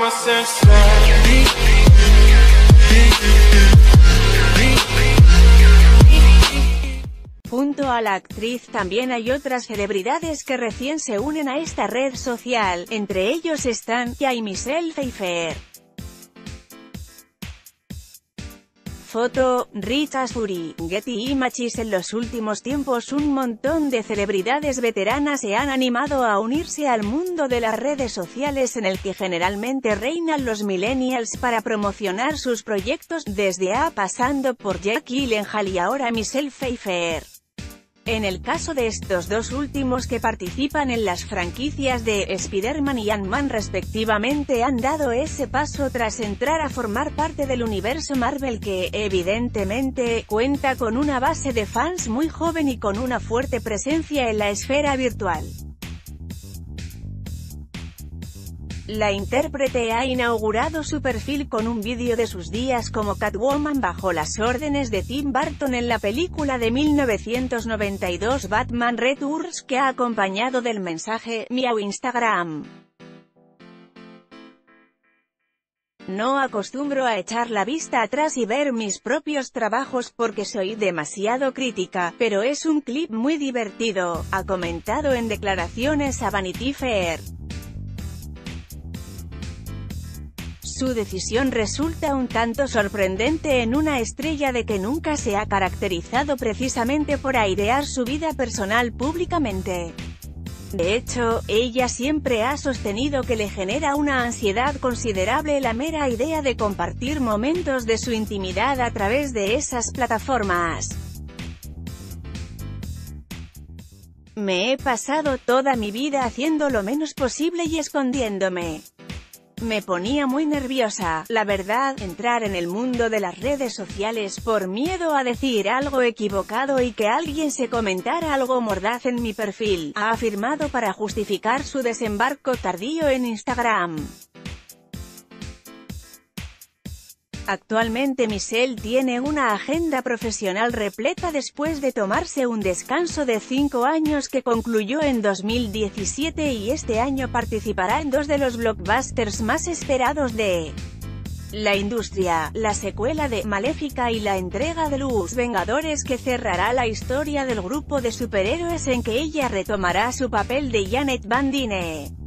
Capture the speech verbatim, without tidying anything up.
Junto a la actriz también hay otras celebridades que recién se unen a esta red social, entre ellos están Sia y Michelle Pfeiffer. Foto, Rich Asbury, Getty Images. En los últimos tiempos un montón de celebridades veteranas se han animado a unirse al mundo de las redes sociales en el que generalmente reinan los millennials para promocionar sus proyectos, desde A pasando por Jake Gyllenhaal y ahora Michelle Pfeiffer. En el caso de estos dos últimos, que participan en las franquicias de Spider-Man y Ant-Man respectivamente, han dado ese paso tras entrar a formar parte del universo Marvel, que, evidentemente, cuenta con una base de fans muy joven y con una fuerte presencia en la esfera virtual. La intérprete ha inaugurado su perfil con un vídeo de sus días como Catwoman bajo las órdenes de Tim Burton en la película de mil novecientos noventa y dos Batman Returns, que ha acompañado del mensaje "Miau Instagram". No acostumbro a echar la vista atrás y ver mis propios trabajos porque soy demasiado crítica, pero es un clip muy divertido, ha comentado en declaraciones a Vanity Fair. Su decisión resulta un tanto sorprendente en una estrella de que nunca se ha caracterizado precisamente por airear su vida personal públicamente. De hecho, ella siempre ha sostenido que le genera una ansiedad considerable la mera idea de compartir momentos de su intimidad a través de esas plataformas. Me he pasado toda mi vida haciendo lo menos posible y escondiéndome. Me ponía muy nerviosa, la verdad, entrar en el mundo de las redes sociales por miedo a decir algo equivocado y que alguien se comentara algo mordaz en mi perfil, ha afirmado para justificar su desembarco tardío en Instagram. Actualmente Michelle tiene una agenda profesional repleta después de tomarse un descanso de cinco años que concluyó en dos mil diecisiete, y este año participará en dos de los blockbusters más esperados de la industria, la secuela de Maléfica y la entrega de Los Vengadores, que cerrará la historia del grupo de superhéroes en que ella retomará su papel de Janet Van Dyne.